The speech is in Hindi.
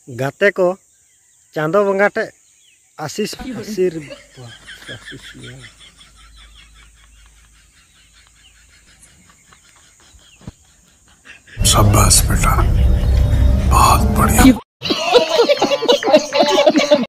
गाते को चांदो बंगा टे आशीष शाबाश बेटा, बहुत बढ़िया।